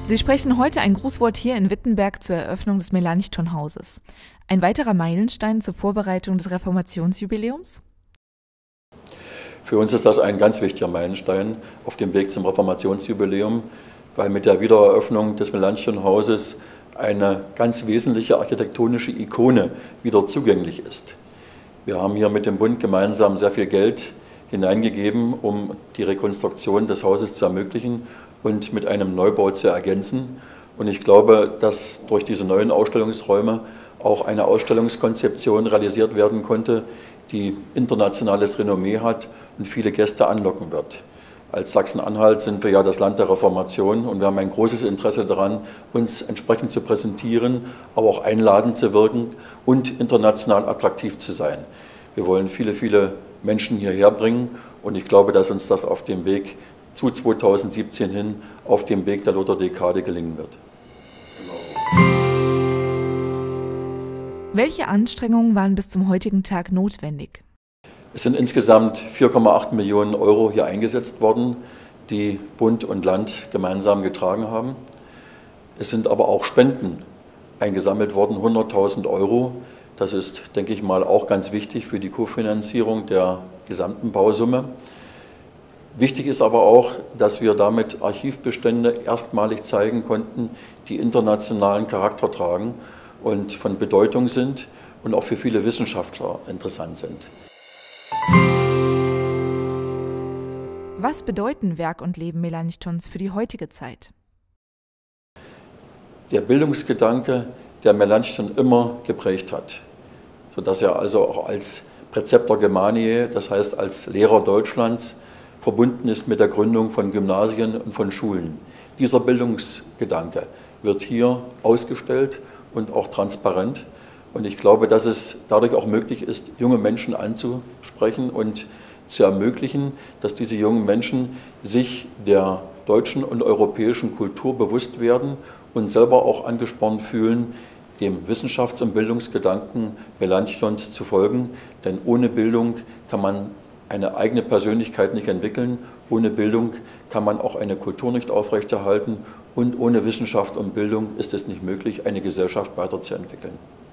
Sie sprechen heute ein Grußwort hier in Wittenberg zur Eröffnung des Melanchthon-Hauses. Ein weiterer Meilenstein zur Vorbereitung des Reformationsjubiläums? Für uns ist das ein ganz wichtiger Meilenstein auf dem Weg zum Reformationsjubiläum, weil mit der Wiedereröffnung des Melanchthon-Hauses eine ganz wesentliche architektonische Ikone wieder zugänglich ist. Wir haben hier mit dem Bund gemeinsam sehr viel Geld hineingegeben, um die Rekonstruktion des Hauses zu ermöglichen und mit einem Neubau zu ergänzen. Und ich glaube, dass durch diese neuen Ausstellungsräume auch eine Ausstellungskonzeption realisiert werden konnte, die internationales Renommee hat und viele Gäste anlocken wird. Als Sachsen-Anhalt sind wir ja das Land der Reformation und wir haben ein großes Interesse daran, uns entsprechend zu präsentieren, aber auch einladend zu wirken und international attraktiv zu sein. Wir wollen viele, viele Menschen hierher bringen und ich glaube, dass uns das auf dem Weg zu 2017 hin, auf dem Weg der Lutherdekade gelingen wird. Welche Anstrengungen waren bis zum heutigen Tag notwendig? Es sind insgesamt 4,8 Millionen Euro hier eingesetzt worden, die Bund und Land gemeinsam getragen haben. Es sind aber auch Spenden eingesammelt worden, 100.000 Euro. Das ist, denke ich mal, auch ganz wichtig für die Kofinanzierung der gesamten Bausumme. Wichtig ist aber auch, dass wir damit Archivbestände erstmalig zeigen konnten, die internationalen Charakter tragen und von Bedeutung sind und auch für viele Wissenschaftler interessant sind. Was bedeuten Werk und Leben Melanchthons für die heutige Zeit? Der Bildungsgedanke, der Melanchthon immer geprägt hat, sodass er also auch als Präzeptor Germaniae, das heißt als Lehrer Deutschlands, verbunden ist mit der Gründung von Gymnasien und von Schulen. Dieser Bildungsgedanke wird hier ausgestellt und auch transparent. Und ich glaube, dass es dadurch auch möglich ist, junge Menschen anzusprechen und zu ermöglichen, dass diese jungen Menschen sich der deutschen und europäischen Kultur bewusst werden und selber auch angespornt fühlen, dem Wissenschafts- und Bildungsgedanken Melanchthons zu folgen. Denn ohne Bildung kann man eine eigene Persönlichkeit nicht entwickeln, ohne Bildung kann man auch eine Kultur nicht aufrechterhalten und ohne Wissenschaft und Bildung ist es nicht möglich, eine Gesellschaft weiterzuentwickeln.